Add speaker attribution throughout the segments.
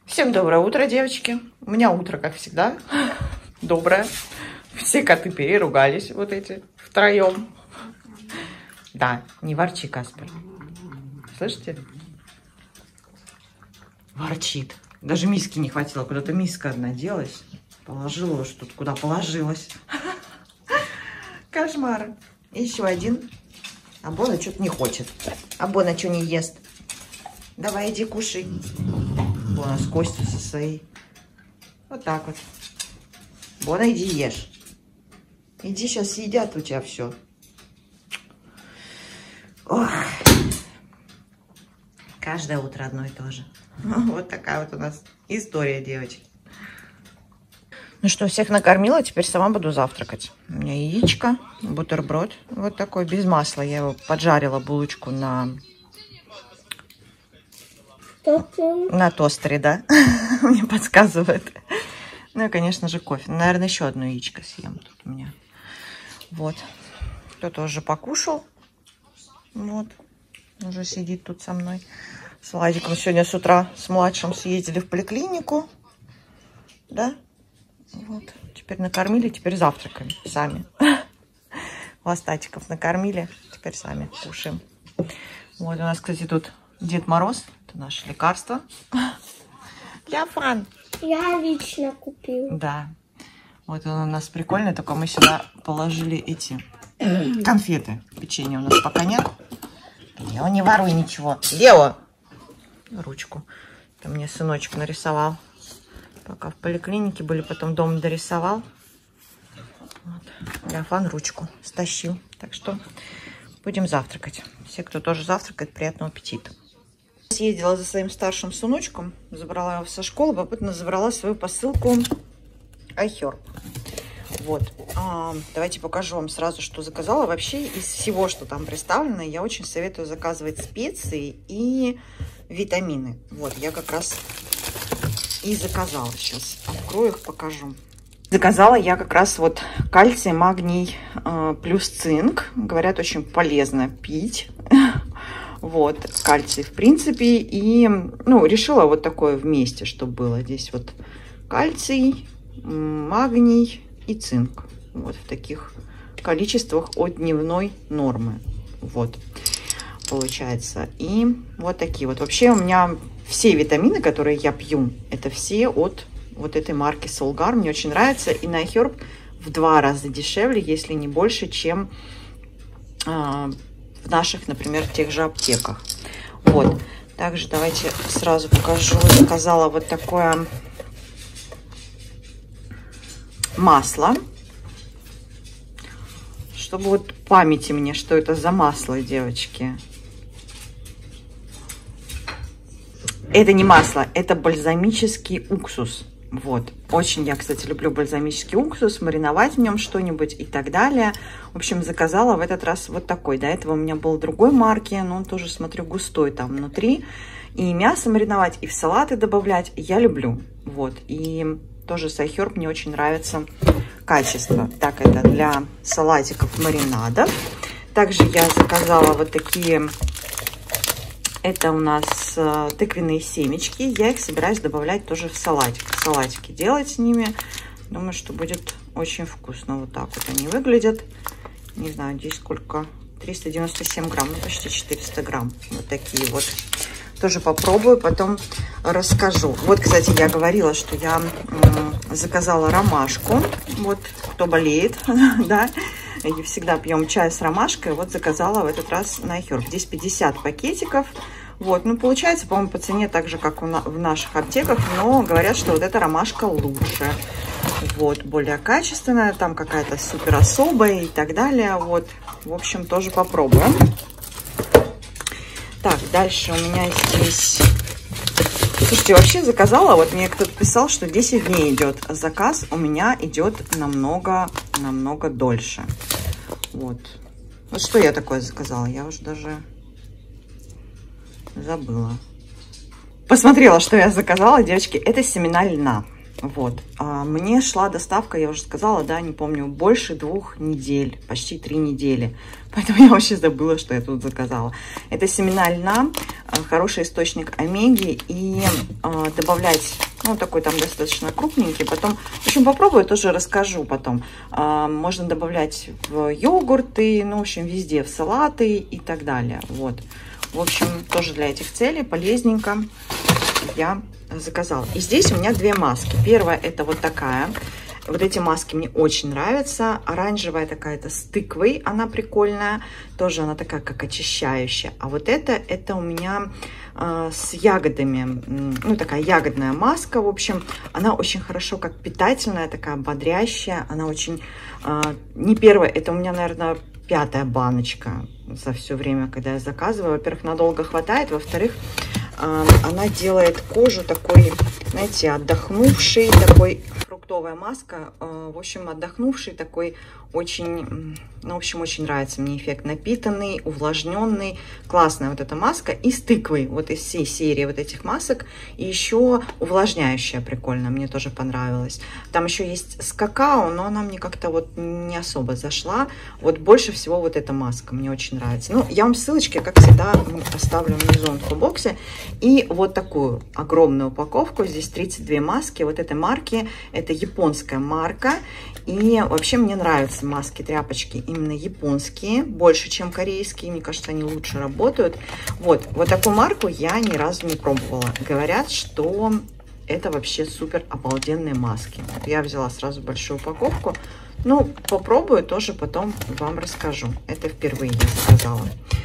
Speaker 1: Всем доброе утро, девочки. У меня утро, как всегда, доброе. Все коты переругались, вот эти, втроем. Да, не ворчи, Каспер. Слышите? Ворчит. Даже миски не хватило. Куда-то миска одна делась. Положила уж тут, куда положилась. Кошмар. Еще один. А Бона что-то не хочет. А Бона что не ест? Давай, иди кушай. Бона с Костей со своей. Вот так вот. Бона, иди ешь. Иди, сейчас съедят у тебя все. Ох. Каждое утро одно и то же. Вот такая вот у нас история, девочки. Ну что, всех накормила, теперь сама буду завтракать. У меня яичко, бутерброд. Вот такой, без масла. Я его поджарила, булочку на тостере, да? Мне подсказывает. Ну и, конечно же, кофе. Наверное, еще одно яичко съем тут у меня. Вот. Кто-то уже покушал. Вот. Уже сидит тут со мной. С Владиком сегодня с утра с младшим съездили в поликлинику. Да? Вот. Теперь накормили, теперь завтракаем сами. Хвостатиков накормили, теперь сами кушаем. Вот у нас, кстати, тут Дед Мороз. Это наше лекарство. Для Фран.
Speaker 2: Я лично купил.
Speaker 1: Да. Вот он у нас прикольный, только мы сюда положили эти конфеты. Печенья у нас пока нет. Лео, не воруй ничего. Лео! Ручку. Это мне сыночек нарисовал. Пока в поликлинике были, потом дома дорисовал. Вот. Леофан ручку стащил. Так что будем завтракать. Все, кто тоже завтракает, приятного аппетита. Съездила за своим старшим сыночком, забрала его со школы, попутно забрала свою посылку iHerb. Вот. Давайте покажу вам сразу, что заказала. Вообще из всего, что там представлено, я очень советую заказывать специи и витамины. Вот, я как раз и заказала. Сейчас открою их, покажу. Заказала я как раз вот кальций, магний плюс цинк. Говорят, очень полезно пить. Вот, кальций в принципе. И, ну, решила вот такое вместе, чтобы было. Здесь вот кальций, магний и цинк. Вот в таких количествах от дневной нормы. Вот, получается. И вот такие вот. Вообще у меня все витамины, которые я пью, это все от вот этой марки Solgar. Мне очень нравится. И на iHerb в 2 раза дешевле, если не больше, чем в наших, например, тех же аптеках. Вот. Также давайте сразу покажу. Заказала вот такое масло. Чтобы вот памяти мне, что это за масло, девочки. Это не масло, это бальзамический уксус. Вот. Очень я, кстати, люблю бальзамический уксус, мариновать в нем что-нибудь и так далее. В общем, заказала в этот раз вот такой. До этого у меня был другой марки, но он тоже, смотрю, густой там внутри. И мясо мариновать, и в салаты добавлять я люблю. Вот. И тоже с iHerb мне очень нравится качество. Так, это для салатиков, маринадов. Также я заказала вот такие... Это у нас тыквенные семечки. Я их собираюсь добавлять тоже в салатик. Салатики делать с ними. Думаю, что будет очень вкусно. Вот так вот они выглядят. Не знаю, здесь сколько. 397 грамм. Ну, почти 400 грамм. Вот такие вот. Тоже попробую, потом расскажу. Вот, кстати, я говорила, что я заказала ромашку. Вот, кто болеет, да. И всегда пьем чай с ромашкой. Вот заказала в этот раз на iHerb. Здесь 50 пакетиков. Вот, ну, получается, по-моему, по цене так же, как в наших аптеках. Но говорят, что вот эта ромашка лучше. Вот, более качественная. Там какая-то супер особая и так далее. Вот, в общем, тоже попробуем. Так, дальше у меня здесь... Слушайте, вообще заказала, вот мне кто-то писал, что 10 дней идет заказ, у меня идет намного дольше. Вот. Вот что я такое заказала, я уже даже забыла. Посмотрела, что я заказала, девочки, это семена льна. Вот. Мне шла доставка, я уже сказала, да, не помню, больше 2 недель, почти 3 недели. Поэтому я вообще забыла, что я тут заказала. Это семена льна, хороший источник омеги. И добавлять, ну, такой там достаточно крупненький. Потом, в общем, попробую, тоже расскажу потом. Можно добавлять в йогурты, ну, в общем, везде, в салаты и так далее. Вот. В общем, тоже для этих целей полезненько я заказала. И здесь у меня 2 маски. Первая это вот такая. Вот эти маски мне очень нравятся. Оранжевая такая-то с тыквой, она прикольная. Тоже она такая, как очищающая. А вот это у меня с ягодами. Ну, такая ягодная маска. В общем, она очень хорошо, как питательная, такая бодрящая. Она очень... не первая, это у меня, наверное, 5-я баночка за все время, когда я заказываю. Во-первых, надолго хватает. Во-вторых, она делает кожу такой, знаете, отдохнувшей, такой фруктовая маска, в общем, отдохнувший такой, очень, ну, в общем, очень нравится мне эффект, напитанный, увлажненный, классная вот эта маска, и с тыквой, вот из всей серии вот этих масок, и еще увлажняющая, прикольно, мне тоже понравилась. Там еще есть с какао, но она мне как-то вот не особо зашла, вот больше всего вот эта маска мне очень нравится. Ну, я вам ссылочки, как всегда, оставлю внизу в инфобоксе, и вот такую огромную упаковку, здесь 32 маски, вот этой марки, это японская марка, и вообще мне нравятся маски, тряпочки именно японские, больше, чем корейские. Мне кажется, они лучше работают. Вот такую марку я ни разу не пробовала. Говорят, что это вообще супер обалденные маски. Вот я взяла сразу большую упаковку. Ну, попробую, тоже потом вам расскажу. Это впервые я заказала.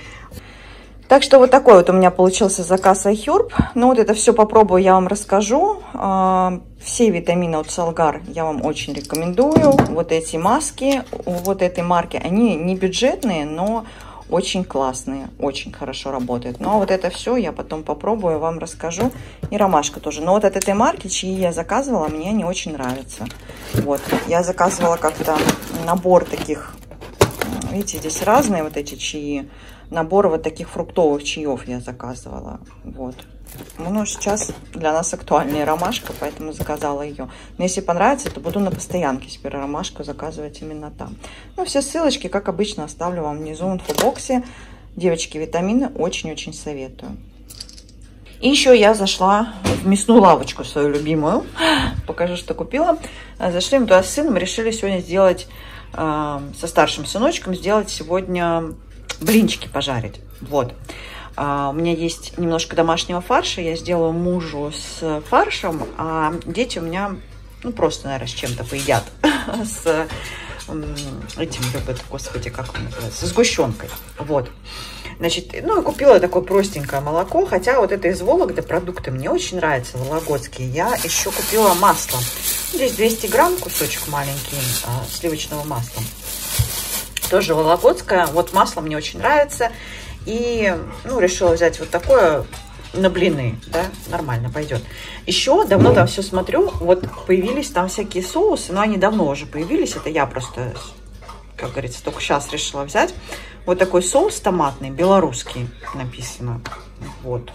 Speaker 1: Так что вот такой вот у меня получился заказ iHerb. Ну, вот это все попробую, я вам расскажу. Все витамины от Solgar я вам очень рекомендую. Вот эти маски, вот этой марки, они не бюджетные, но очень классные, очень хорошо работают. Но вот это все я потом попробую, вам расскажу. И ромашка тоже. Но вот от этой марки, чьи я заказывала, мне они очень нравятся. Вот, я заказывала как-то набор таких, видите, здесь разные вот эти чаи. Набор вот таких фруктовых чаев я заказывала. Вот. Ну, сейчас для нас актуальнее ромашка, поэтому заказала ее. Но если понравится, то буду на постоянке теперь ромашку заказывать именно там. Ну, все ссылочки, как обычно, оставлю вам внизу в инфобоксе. Девочки, витамины очень-очень советую. И еще я зашла в мясную лавочку свою любимую. Покажу, что купила. Зашли мы туда с сыном, решили сегодня сделать, со старшим сыночком, сделать сегодня... блинчики пожарить. Вот. У меня есть немножко домашнего фарша. Я сделаю мужу с фаршем, а дети у меня, ну, просто, наверное, с чем-то поедят. С этим, господи, как он называется, с сгущенкой. Вот. Значит, ну, и купила такое простенькое молоко, хотя вот это из Вологды продукты мне очень нравятся, вологодские. Я еще купила масло. Здесь 200 грамм, кусочек маленький сливочного масла. Тоже вологодское. Вот масло мне очень нравится. И, ну, решила взять вот такое на блины, да, нормально пойдет. Еще давно там все смотрю, вот появились там всякие соусы, но они давно уже появились. Это я просто, как говорится, только сейчас решила взять. Вот такой соус томатный, белорусский написано. Вот.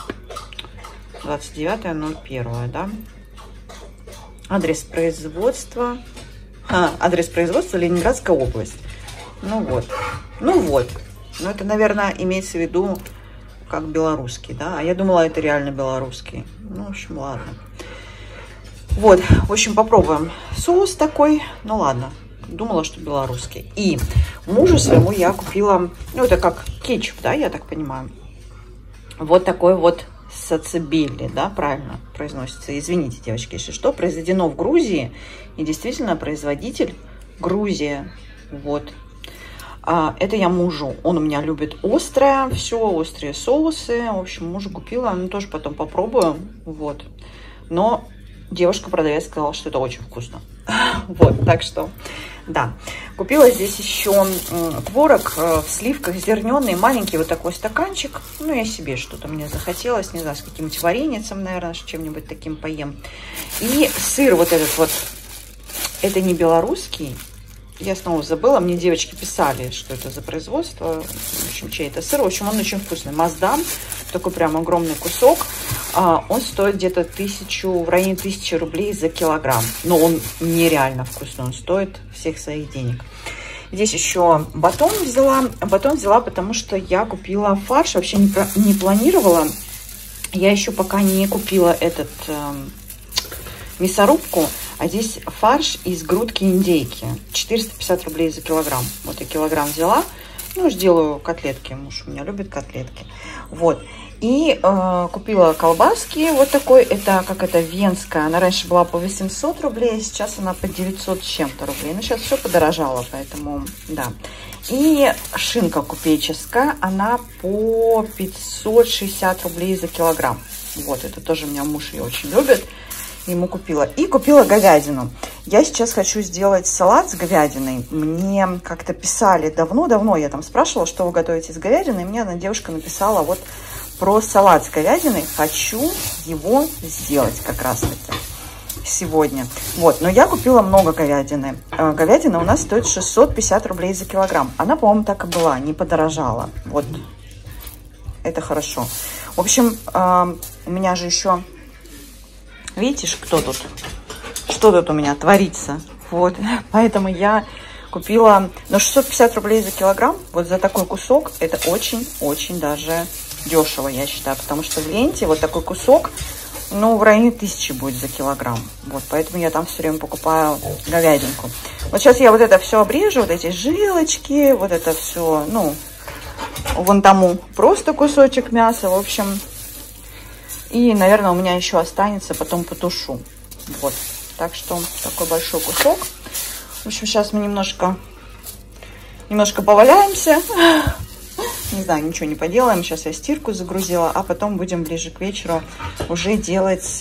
Speaker 1: 29.01, да. Адрес производства. Адрес производства Ленинградская область. Ну вот. Ну вот. Ну это, наверное, имеется в виду как белорусский, да. А я думала, это реально белорусский. Ну, в общем, ладно. Вот. В общем, попробуем. Соус такой. Ну, ладно. Думала, что белорусский. И мужу своему я купила, ну, это как кетчуп, да, я так понимаю. Вот такой вот сацебелли, да, правильно произносится. Извините, девочки, если что. Произведено в Грузии. И действительно, производитель Грузия. Вот. Это я мужу. Он у меня любит острое. Все, острые соусы. В общем, мужу купила. Ну, тоже потом попробую. Вот. Но девушка-продавец сказала, что это очень вкусно. Вот, так что, да. Купила здесь еще творог в сливках зерненый, маленький вот такой стаканчик. Ну, я себе что-то мне захотелось, не знаю, с каким-нибудь вареницем, наверное, с чем-нибудь таким поем. И сыр вот этот вот, это не белорусский. Я снова забыла, мне девочки писали, что это за производство, в общем, чей это сыр. В общем, он очень вкусный. Маздам, такой прям огромный кусок. Он стоит где-то в районе 1000 рублей за килограмм. Но он нереально вкусный, он стоит всех своих денег. Здесь еще батон взяла. Батон взяла, потому что я купила фарш, вообще не планировала. Я еще пока не купила мясорубку, а здесь фарш из грудки индейки. 450 рублей за килограмм. Вот я килограмм взяла. Ну, делаю котлетки. Муж у меня любит котлетки. Вот. И купила колбаски вот такой. Это венская. Она раньше была по 800 рублей, сейчас она по 900 с чем-то рублей. Но сейчас все подорожало, поэтому да. И шинка купеческая. Она по 560 рублей за килограмм. Вот, это тоже у меня муж ее очень любит. Ему купила. И купила говядину. Я сейчас хочу сделать салат с говядиной. Мне как-то писали давно я там спрашивала, что вы готовите с говядиной. И мне одна девушка написала вот про салат с говядиной. Хочу его сделать как раз-таки сегодня. Вот, но я купила много говядины. Говядина у нас стоит 650 рублей за килограмм. Она, по-моему, так и была, не подорожала. Вот, это хорошо. В общем, у меня же еще... Видите, кто тут? Что тут у меня творится? Вот, поэтому я купила, 650 рублей за килограмм, вот за такой кусок, это очень-очень даже дешево, я считаю, потому что в ленте вот такой кусок, в районе 1000 будет за килограмм. Вот, поэтому я там все время покупаю говядинку. Вот сейчас я вот это все обрежу, вот эти жилочки, вот это все, вон тому просто кусочек мяса, в общем... И, наверное, у меня еще останется, потом потушу. Вот. Так что такой большой кусок. В общем, сейчас мы немножко поваляемся. Не знаю, ничего не поделаем. Сейчас я стирку загрузила, а потом будем ближе к вечеру уже делать,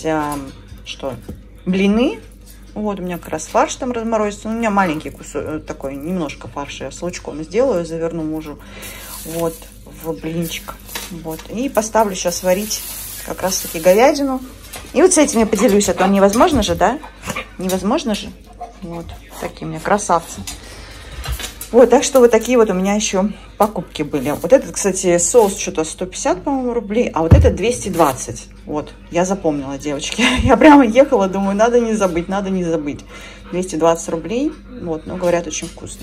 Speaker 1: блины. Вот у меня как раз фарш там разморозится. У меня маленький кусок, такой, немножко фарша я с лучком сделаю, заверну мужу. Вот, в блинчик. Вот. И поставлю сейчас варить как раз таки говядину. И вот с этим я поделюсь, а то невозможно же, да? Невозможно же. Вот, такие у меня красавцы. Вот, так что вот такие вот у меня еще покупки были. Вот этот, кстати, соус что-то 150, по-моему, рублей, а вот этот 220. Вот, я запомнила, девочки. Я прямо ехала, думаю, надо не забыть, надо не забыть. 220 рублей, вот, но говорят, очень вкусно.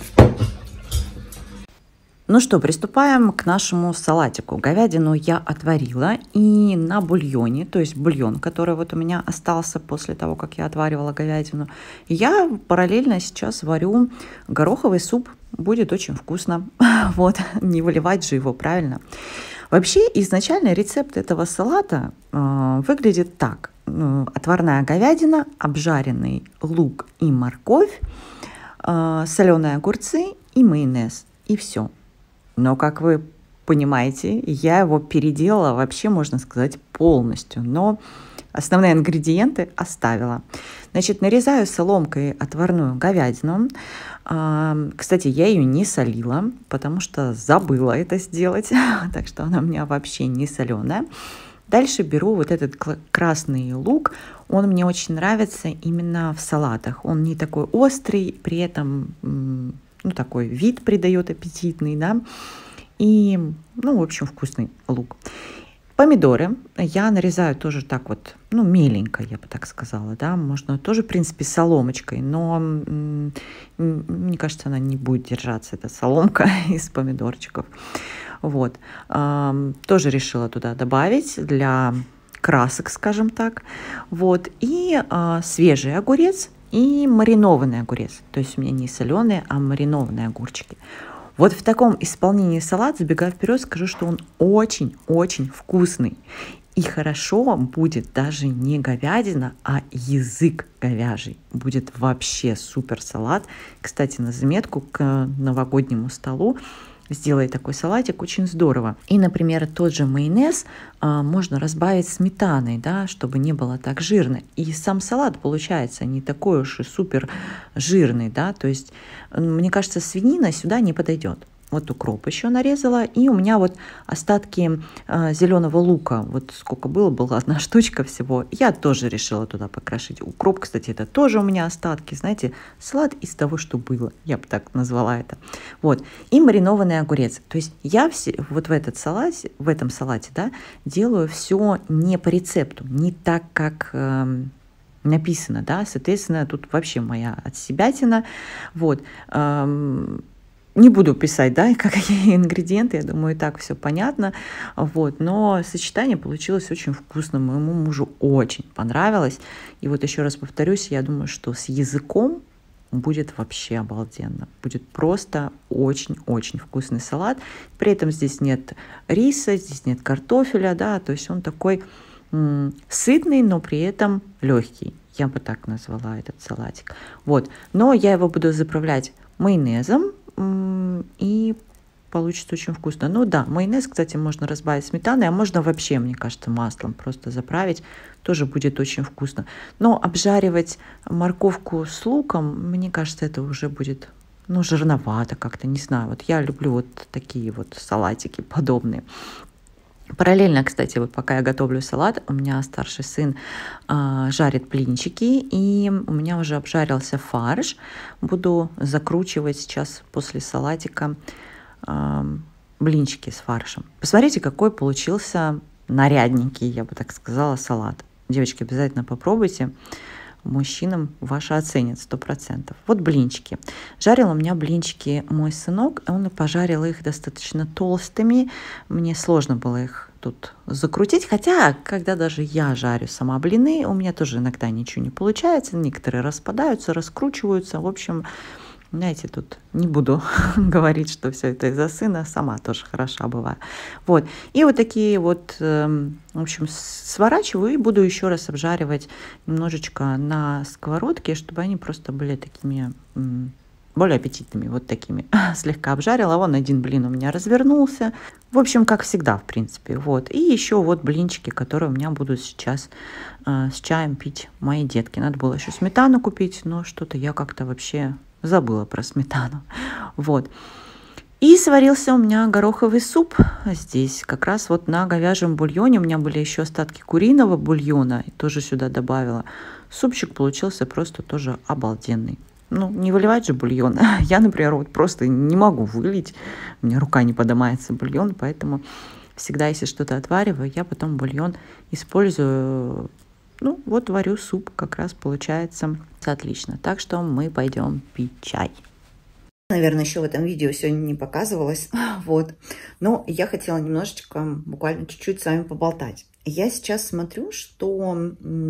Speaker 1: Ну что, приступаем к нашему салатику. Говядину я отварила, и на бульоне, то есть бульон, который вот у меня остался после того, как я отваривала говядину, я параллельно сейчас варю гороховый суп. Будет очень вкусно. Вот, не выливать же его, правильно? Вообще, изначально рецепт этого салата выглядит так. Отварная говядина, обжаренный лук и морковь, соленые огурцы и майонез. И все. Но, как вы понимаете, я его переделала вообще, можно сказать, полностью. Но основные ингредиенты оставила. Значит, нарезаю соломкой отварную говядину. Кстати, я ее не солила, потому что забыла это сделать. Так что она у меня вообще не соленая. Дальше беру вот этот красный лук. Он мне очень нравится именно в салатах. Он не такой острый, при этом... такой вид придает аппетитный, да, и, в общем, вкусный лук. Помидоры я нарезаю тоже так вот, меленько, я бы так сказала, да, можно тоже, в принципе, соломочкой, но, мне кажется, она не будет держаться, эта соломка из помидорчиков. Вот, тоже решила туда добавить для красок, скажем так, вот, и свежий огурец, и маринованный огурец. То есть у меня не соленые, а маринованные огурчики. Вот в таком исполнении салат, забегая вперед, скажу, что он очень-очень вкусный. И хорошо будет даже не говядина, а язык говяжий. Будет вообще супер салат. Кстати, на заметку к новогоднему столу. Сделай такой салатик, очень здорово. И, например, тот же майонез можно разбавить сметаной, да, чтобы не было так жирно. И сам салат получается не такой уж и супер жирный, да, то есть, мне кажется, свинина сюда не подойдет. Вот укроп еще нарезала. И у меня вот остатки зеленого лука. Вот сколько было, была одна штучка всего. Я тоже решила туда покрошить. Укроп, кстати, это тоже у меня остатки. Знаете, салат из того, что было. Я бы так назвала это. Вот. И маринованный огурец. То есть я вот в этом салате, да, делаю все не по рецепту. Не так, как написано, да. Соответственно, тут вообще моя отсебятина. Вот. Не буду писать, да, какие ингредиенты, я думаю, и так все понятно, вот, но сочетание получилось очень вкусным, моему мужу очень понравилось, и вот еще раз повторюсь, я думаю, что с языком будет вообще обалденно, будет просто очень-очень вкусный салат, при этом здесь нет риса, здесь нет картофеля, да, то есть он такой сытный, но при этом легкий, я бы так назвала этот салатик, вот, но я его буду заправлять майонезом, и получится очень вкусно. Ну да, майонез, кстати, можно разбавить сметаной, а можно вообще, мне кажется, маслом просто заправить, тоже будет очень вкусно. Но обжаривать морковку с луком, мне кажется, это уже будет, ну, жирновато как-то, не знаю. Вот я люблю вот такие вот салатики подобные. Параллельно, кстати, вот пока я готовлю салат, у меня старший сын жарит блинчики, и у меня уже обжарился фарш. Буду закручивать сейчас после салатика блинчики с фаршем. Посмотрите, какой получился нарядненький, я бы так сказала, салат. Девочки, обязательно попробуйте. Мужчинам ваши оценят 100%. Вот блинчики. Жарил у меня блинчики мой сынок, он пожарил их достаточно толстыми. Мне сложно было их тут закрутить, хотя, когда даже я жарю сама блины, у меня тоже иногда ничего не получается, некоторые распадаются, раскручиваются. В общем, знаете, тут не буду говорить, что все это из-за сына, сама тоже хороша бываю. Вот. И вот такие вот, в общем, сворачиваю и буду еще раз обжаривать немножечко на сковородке, чтобы они просто были такими более аппетитными, вот такими. Слегка обжарила, вон один блин у меня развернулся. В общем, как всегда, в принципе. Вот. И еще вот блинчики, которые у меня будут сейчас с чаем пить мои детки. Надо было еще сметану купить, но что-то я как-то вообще забыла про сметану. Вот. И сварился у меня гороховый суп здесь, как раз вот на говяжьем бульоне. У меня были еще остатки куриного бульона, и тоже сюда добавила. Супчик получился просто тоже обалденный. Ну, не выливать же бульон. Я, например, вот просто не могу вылить. У меня рука не поднимается бульон, поэтому всегда, если что-то отвариваю, я потом бульон использую. Ну, вот варю суп, как раз получается отлично. Так что мы пойдем пить чай. Наверное, еще в этом видео сегодня не показывалось. Вот. Но я хотела немножечко, буквально чуть-чуть с вами поболтать. Я сейчас смотрю, что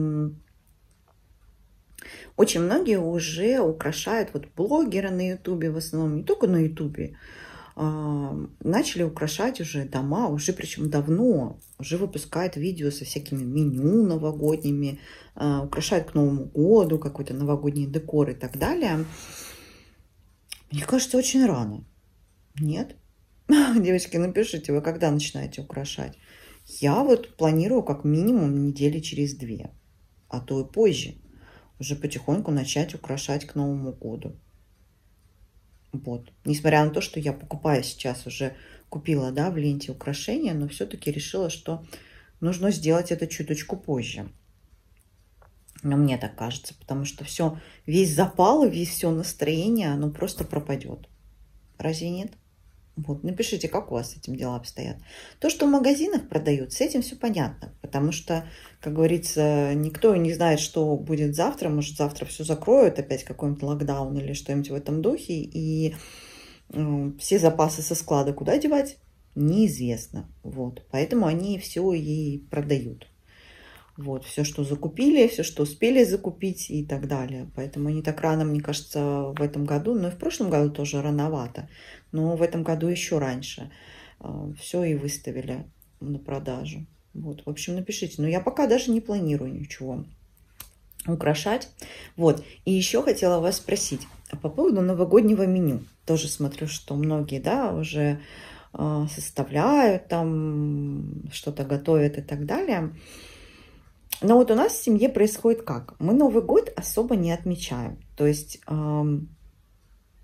Speaker 1: очень многие уже украшают, вот блогеры на ютубе в основном, не только на ютубе, начали украшать уже дома, уже причем давно, уже выпускают видео со всякими меню новогодними, украшают к Новому году, какой-то новогодний декор и так далее. Мне кажется, очень рано. Нет? Девочки, напишите, вы когда начинаете украшать? Я вот планирую как минимум недели через 2, а то и позже. Уже потихоньку начать украшать к Новому году. Вот. Несмотря на то, что я покупаю сейчас, уже купила, да, в ленте украшения, но все-таки решила, что нужно сделать это чуточку позже. Но мне так кажется, потому что все, весь запал, все настроение, оно просто пропадет. Разве нет? Вот, напишите, как у вас с этим дела обстоят. То, что в магазинах продают, с этим все понятно, потому что, как говорится, никто не знает, что будет завтра. Может, завтра все закроют, опять какой-нибудь локдаун или что-нибудь в этом духе, и все запасы со склада куда девать, неизвестно. Вот, поэтому они все и продают. Вот, все, что закупили, все, что успели закупить и так далее. Поэтому не так рано, мне кажется, в этом году, но и в прошлом году тоже рановато. Но в этом году еще раньше все и выставили на продажу. Вот, в общем, напишите. Но я пока даже не планирую ничего украшать. Вот, и еще хотела вас спросить по поводу новогоднего меню. Тоже смотрю, что многие, да, уже составляют там, что-то готовят и так далее. Но вот у нас в семье происходит как? Мы Новый год особо не отмечаем. То есть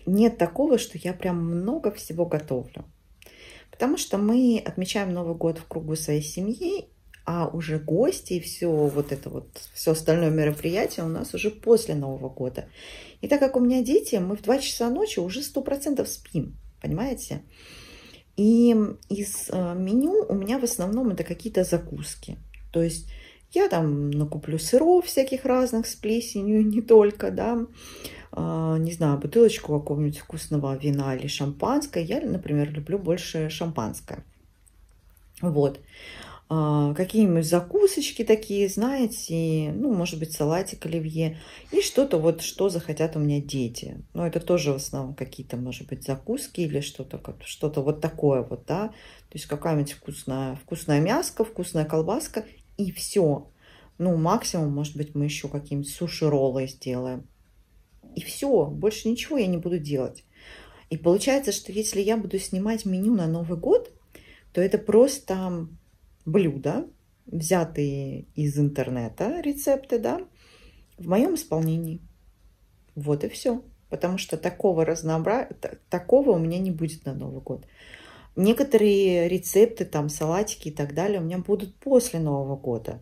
Speaker 1: нет такого, что я прям много всего готовлю. Потому что мы отмечаем Новый год в кругу своей семьи, а уже гости и все вот это вот, все остальное мероприятие у нас уже после Нового года. И так как у меня дети, мы в 2 часа ночи уже 100% спим, понимаете? И из меню у меня в основном это какие-то закуски. То есть я там накуплю сыров всяких разных с плесенью, не только, да, не знаю, бутылочку какого-нибудь вкусного вина или шампанское. Я, например, люблю больше шампанское. Вот. Какие-нибудь закусочки такие, знаете, ну, может быть, салатик оливье. И что-то вот, что захотят у меня дети. Но это тоже в основном какие-то, может быть, закуски или что-то вот такое вот, да. То есть какая-нибудь вкусная мяско, вкусная колбаска и все. Ну, максимум, может быть, мы еще какие-нибудь суши-роллы сделаем. И все, больше ничего я не буду делать. И получается, что если я буду снимать меню на Новый год, то это просто блюда, взятые из интернета, рецепты, да, в моем исполнении. Вот и все. Потому что такого разнообразия, такого у меня не будет на Новый год. Некоторые рецепты, там, салатики и так далее у меня будут после Нового года.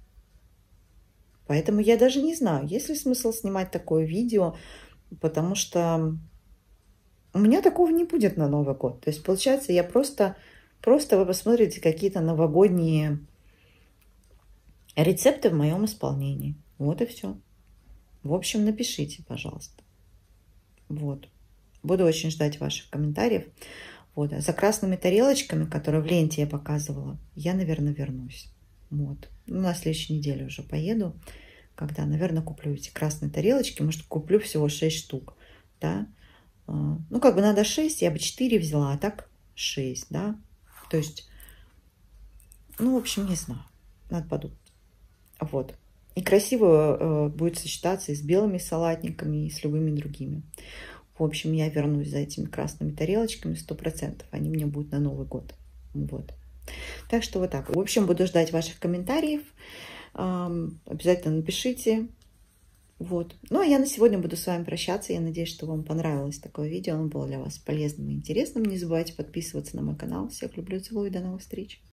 Speaker 1: Поэтому я даже не знаю, есть ли смысл снимать такое видео, потому что у меня такого не будет на Новый год. То есть, получается, я просто вы посмотрите какие-то новогодние рецепты в моем исполнении. Вот и все. В общем, напишите, пожалуйста. Вот. Буду очень ждать ваших комментариев. Вот. А за красными тарелочками, которые в ленте я показывала, я, наверное, вернусь. Вот. На следующей неделе уже поеду, когда, наверное, куплю эти красные тарелочки. Может, куплю всего 6 штук. Да? Ну, как бы надо 6, я бы 4 взяла, а так 6, да. То есть, ну, в общем, не знаю. Надо подумать. Вот. И красиво будет сочетаться и с белыми салатниками, и с любыми другими. В общем, я вернусь за этими красными тарелочками 100%. Они мне будут на Новый год. Вот. Так что вот так. В общем, буду ждать ваших комментариев. Обязательно напишите. Вот. Ну, а я на сегодня буду с вами прощаться. Я надеюсь, что вам понравилось такое видео. Оно было для вас полезным и интересным. Не забывайте подписываться на мой канал. Всех люблю, целую. До новых встреч.